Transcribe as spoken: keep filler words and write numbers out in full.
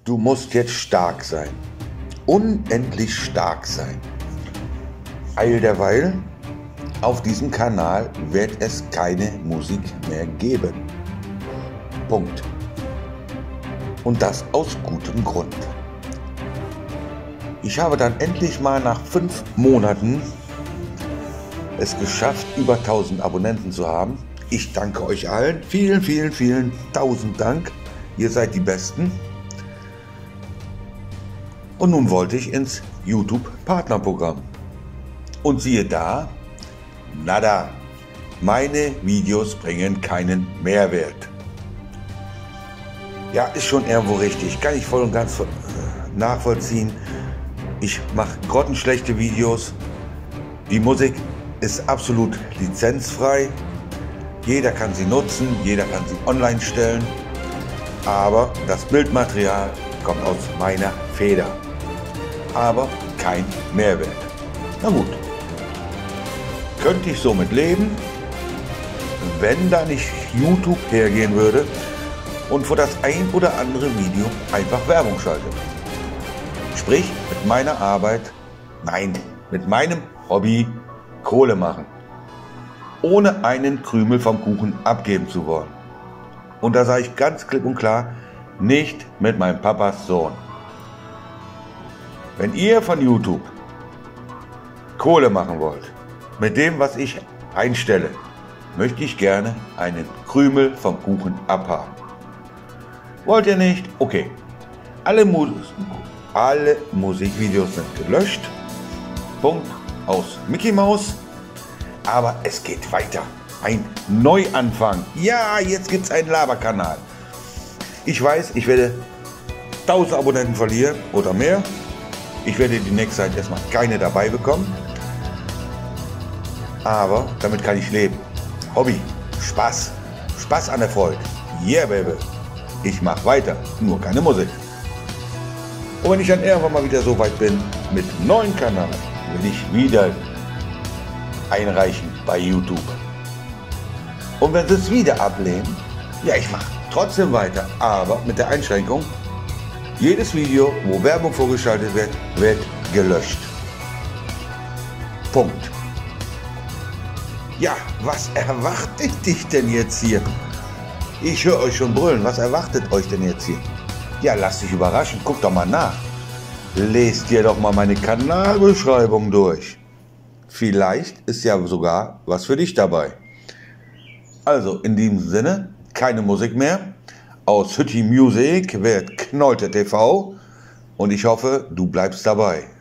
Du musst jetzt stark sein. Unendlich stark sein. Eil derweil, auf diesem Kanal wird es keine Musik mehr geben. Punkt. Und das aus gutem Grund. Ich habe dann endlich mal nach fünf Monaten es geschafft, über tausend Abonnenten zu haben. Ich danke euch allen. Vielen, vielen, vielen tausend Dank. Ihr seid die Besten. Und nun wollte ich ins YouTube-Partnerprogramm. Und siehe da, nada, meine Videos bringen keinen Mehrwert. Ja, ist schon irgendwo richtig, kann ich voll und ganz nachvollziehen. Ich mache grottenschlechte Videos. Die Musik ist absolut lizenzfrei. Jeder kann sie nutzen, jeder kann sie online stellen. Aber das Bildmaterial kommt aus meiner Feder. Aber kein Mehrwert. Na gut, könnte ich somit leben, wenn da nicht YouTube hergehen würde und für das ein oder andere Video einfach Werbung schaltet. Sprich, mit meiner Arbeit, nein, mit meinem Hobby Kohle machen, ohne einen Krümel vom Kuchen abgeben zu wollen. Und da sage ich ganz klipp und klar, nicht mit meinem Papas Sohn. Wenn ihr von YouTube Kohle machen wollt, mit dem, was ich einstelle, möchte ich gerne einen Krümel vom Kuchen abhaben. Wollt ihr nicht? Okay. Alle, Mus alle Musikvideos sind gelöscht. Punkt. Aus Mickey Mouse. Aber es geht weiter. Ein Neuanfang. Ja, jetzt gibt es einen Laberkanal. Ich weiß, ich werde tausend Abonnenten verlieren oder mehr. Ich werde die nächste Zeit erstmal keine dabei bekommen. Aber damit kann ich leben. Hobby, Spaß, Spaß an der Freude. Yeah, baby. Ich mache weiter, nur keine Musik. Und wenn ich dann irgendwann mal wieder so weit bin mit einem neuen Kanal, will ich wieder einreichen bei YouTube. Und wenn sie es wieder ablehnen, ja, ich mache trotzdem weiter, aber mit der Einschränkung, jedes Video, wo Werbung vorgeschaltet wird, wird gelöscht. Punkt. Ja, was erwartet dich denn jetzt hier? Ich höre euch schon brüllen. Was erwartet euch denn jetzt hier? Ja, lasst dich überraschen. Guckt doch mal nach. Lest dir doch mal meine Kanalbeschreibung durch. Vielleicht ist ja sogar was für dich dabei. Also, in diesem Sinne, keine Musik mehr. Aus Hütti Music wird Knolte T V. Und ich hoffe, du bleibst dabei.